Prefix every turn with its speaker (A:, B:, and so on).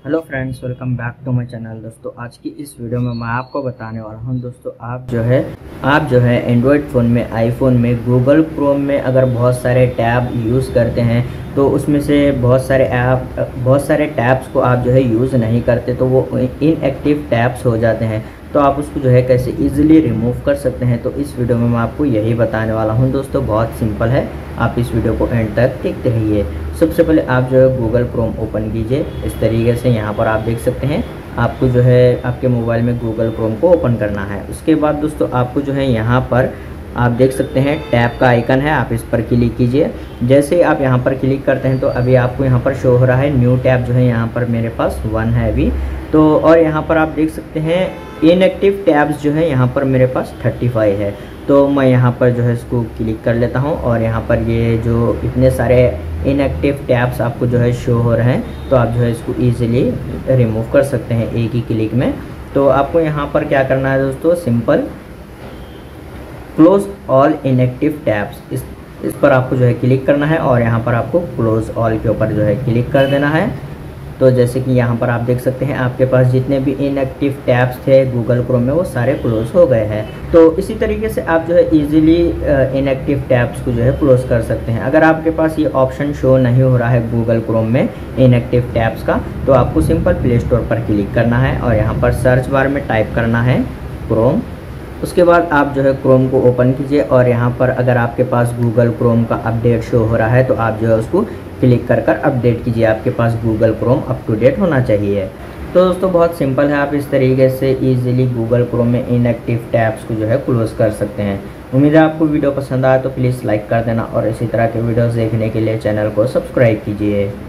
A: Hello friends, welcome back to my channel. दोस्तों आज की इस वीडियो में मैं आपको बताने वाला हूं दोस्तों, आप जो है एंड्रॉयड फ़ोन में, आईफोन में, गूगल क्रोम में अगर बहुत सारे टैब यूज़ करते हैं तो उसमें से बहुत सारे टैब्स को आप जो है यूज़ नहीं करते तो वो इनएक्टिव टैब्स हो जाते हैं। तो आप उसको जो है कैसे इजीली रिमूव कर सकते हैं, तो इस वीडियो में मैं आपको यही बताने वाला हूं दोस्तों। बहुत सिंपल है, आप इस वीडियो को एंड तक देखते रहिए। सबसे पहले आप जो है गूगल क्रोम ओपन कीजिए। इस तरीके से यहाँ पर आप देख सकते हैं, आपको जो है आपके मोबाइल में गूगल क्रोम को ओपन करना है। उसके बाद दोस्तों आपको जो है यहाँ पर आप देख सकते हैं टैब का आइकन है, आप इस पर क्लिक कीजिए। जैसे ही आप यहाँ पर क्लिक करते हैं तो अभी आपको यहाँ पर शो हो रहा है न्यू टैब, जो है यहाँ पर मेरे पास 1 है अभी तो। और यहाँ पर आप देख सकते हैं इनएक्टिव टैब्स जो है यहाँ पर मेरे पास 35 है। तो मैं यहाँ पर जो है इसको क्लिक कर लेता हूँ और यहाँ पर ये जो इतने सारे इनएक्टिव टैब्स आपको जो है शो हो रहे हैं, तो आप जो है इसको ईजिली रिमूव कर सकते हैं एक ही क्लिक में। तो आपको यहाँ पर क्या करना है दोस्तों, simple close all inactive tabs, इस पर आपको जो है क्लिक करना है और यहाँ पर आपको क्लोज ऑल के ऊपर जो है क्लिक कर देना है। तो जैसे कि यहाँ पर आप देख सकते हैं आपके पास जितने भी इनएक्टिव टैब्स थे गूगल क्रोम में वो सारे क्लोज हो गए हैं। तो इसी तरीके से आप जो है इजीली इनएक्टिव टैब्स को जो है क्लोज कर सकते हैं। अगर आपके पास ये ऑप्शन शो नहीं हो रहा है गूगल क्रोम में इनएक्टिव टैब्स का, तो आपको सिंपल प्ले स्टोर पर क्लिक करना है और यहाँ पर सर्च बार में टाइप करना है क्रोम। उसके बाद आप जो है क्रोम को ओपन कीजिए और यहाँ पर अगर आपके पास गूगल क्रोम का अपडेट शो हो रहा है तो आप जो है उसको क्लिक कर अपडेट कीजिए। आपके पास Google Chrome up to date होना चाहिए। तो दोस्तों बहुत सिंपल है, आप इस तरीके से इजीली गूगल क्रोम में इनएक्टिव टैब्स को जो है क्लोज कर सकते हैं। उम्मीद है आपको वीडियो पसंद आया तो प्लीज़ लाइक कर देना और इसी तरह के वीडियोस देखने के लिए चैनल को सब्सक्राइब कीजिए।